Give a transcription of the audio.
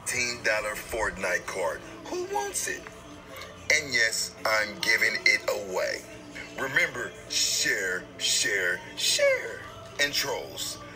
$15 Fortnite card. Who wants it? And yes, I'm giving it away. Remember, share, share, share. And trolls,